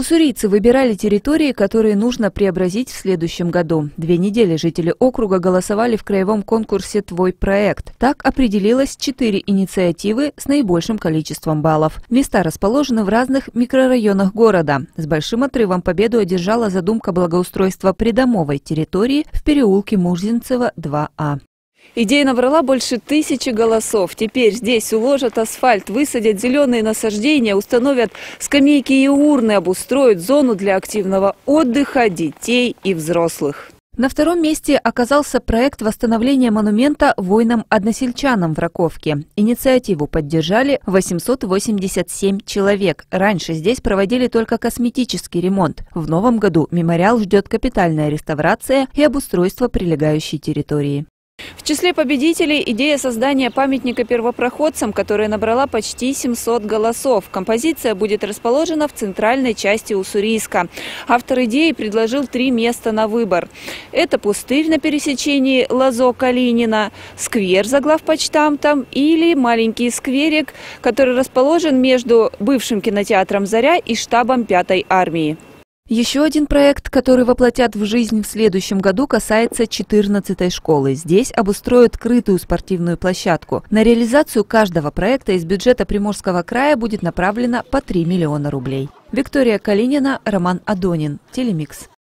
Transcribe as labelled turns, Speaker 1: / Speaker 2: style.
Speaker 1: Уссурийцы выбирали территории, которые нужно преобразить в следующем году. 2 недели жители округа голосовали в краевом конкурсе «Твой проект». Так определилось 4 инициативы с наибольшим количеством баллов. Места расположены в разных микрорайонах города. С большим отрывом победу одержала задумка благоустройства придомовой территории в переулке Мурзинцева, 2А. Идея набрала больше 1000 голосов. Теперь здесь уложат асфальт, высадят зеленые насаждения, установят скамейки и урны, обустроят зону для активного отдыха детей и взрослых. На втором месте оказался проект восстановления монумента воинам-односельчанам в Раковке. Инициативу поддержали 887 человек. Раньше здесь проводили только косметический ремонт. В новом году мемориал ждет капитальная реставрация и обустройство прилегающей территории. В числе победителей идея создания памятника первопроходцам, которая набрала почти 700 голосов. Композиция будет расположена в центральной части Уссурийска. Автор идеи предложил 3 места на выбор. Это пустырь на пересечении Лозо-Калинина, сквер за главпочтамтом или маленький скверик, который расположен между бывшим кинотеатром «Заря» и штабом 5-й армии. Еще один проект, который воплотят в жизнь в следующем году, касается 14-й школы. Здесь обустроят крытую спортивную площадку. На реализацию каждого проекта из бюджета Приморского края будет направлено по 3 миллиона рублей. Виктория Калинина, Роман Адонин, Телемикс.